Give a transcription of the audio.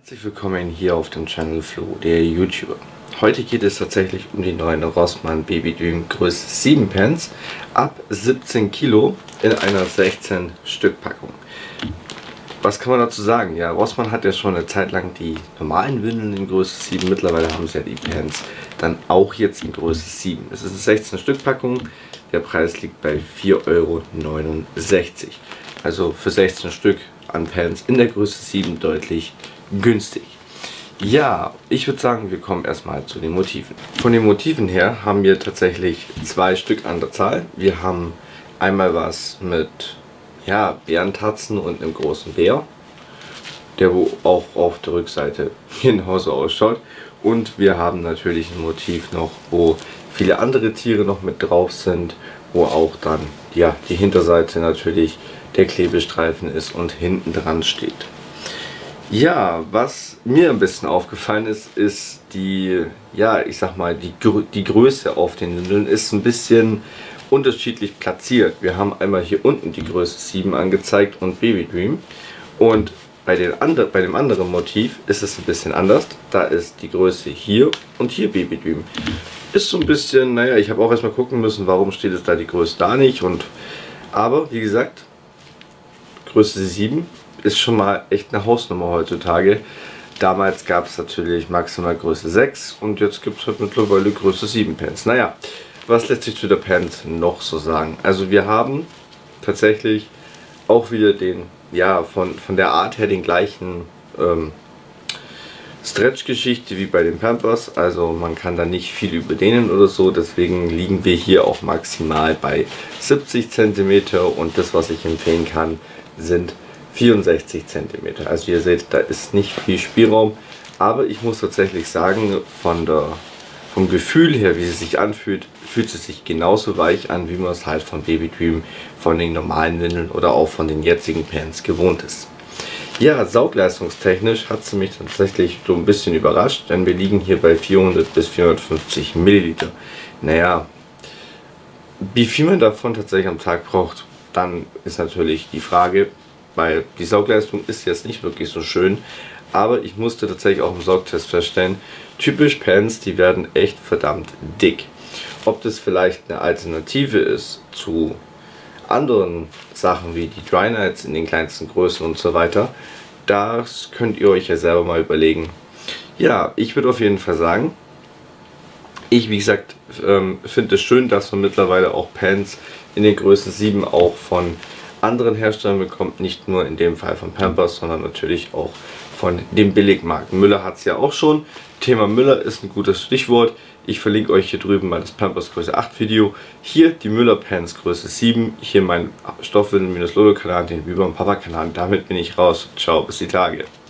Herzlich willkommen hier auf dem Channel Flo, der YouTuber. Heute geht es tatsächlich um die neuen Rossmann Baby Dream Größe 7 Pants ab 17 Kilo in einer 16 Stück Packung. Was kann man dazu sagen? Ja, Rossmann hat ja schon eine Zeit lang die normalen Windeln in Größe 7, mittlerweile haben sie ja die Pants dann auch jetzt in Größe 7. Es ist eine 16 Stück Packung, der Preis liegt bei 4,69 €. Also für 16 Stück an Pants in der Größe 7 deutlich günstig. Ja, ich würde sagen, wir kommen erstmal zu den Motiven. Von den Motiven her haben wir tatsächlich zwei Stück an der Zahl. Wir haben einmal was mit Bärentatzen und einem großen Bär, der wo auch auf der Rückseite genauso ausschaut. Und wir haben natürlich ein Motiv noch, wo viele andere Tiere noch mit drauf sind, wo auch dann die Hinterseite natürlich der Klebestreifen ist und hinten dran steht. Ja, was mir ein bisschen aufgefallen ist, ist die Größe auf den Windeln ist ein bisschen unterschiedlich platziert. Wir haben einmal hier unten die Größe 7 angezeigt und Baby Dream, und bei dem anderen Motiv ist es ein bisschen anders. Da ist die Größe hier und hier Baby Dream. Ist so ein bisschen, ich habe auch erstmal gucken müssen, warum steht es da die Größe da nicht, aber wie gesagt, Größe 7 ist schon mal echt eine Hausnummer heutzutage. Damals gab es natürlich maximal Größe 6 und jetzt gibt es halt mittlerweile Größe 7 Pants. Naja, was lässt sich zu der Pants noch so sagen? Also wir haben tatsächlich auch wieder den, von der Art her den gleichen Stretch-Geschichte wie bei den Pampers. Also man kann da nicht viel überdehnen oder so, deswegen liegen wir hier auch maximal bei 70 cm und das, was ich empfehlen kann, sind 64 cm. Also ihr seht, da ist nicht viel Spielraum, aber ich muss tatsächlich sagen, vom Gefühl her, wie sie sich anfühlt, fühlt sie sich genauso weich an, wie man es halt von Baby Dream, von den normalen Windeln oder auch von den jetzigen Pants gewohnt ist. Ja, saugleistungstechnisch hat sie mich tatsächlich so ein bisschen überrascht, denn wir liegen hier bei 400 bis 450 Milliliter. Naja, wie viel man davon tatsächlich am Tag braucht, dann ist natürlich die Frage, weil die Saugleistung ist jetzt nicht wirklich so schön, aber ich musste tatsächlich auch im Saugtest feststellen, typisch Pants, die werden echt verdammt dick. Ob das vielleicht eine Alternative ist zu anderen Sachen wie die Dry Nights in den kleinsten Größen und so weiter, das könnt ihr euch ja selber mal überlegen. Ja, ich würde auf jeden Fall sagen, wie gesagt, finde es schön, dass man mittlerweile auch Pants in den Größen 7 auch von anderen Herstellern bekommt, nicht nur in dem Fall von Pampers, sondern natürlich auch von den Billigmarken. Müller hat es ja auch schon. Thema Müller ist ein gutes Stichwort. Ich verlinke euch hier drüben mal das Pampers Größe 8 Video. Hier die Müller Pants Größe 7. Hier mein Stoffwindel-Lodo-Kanal, den Über- und Papa-Kanal. Damit bin ich raus. Ciao, bis die Tage.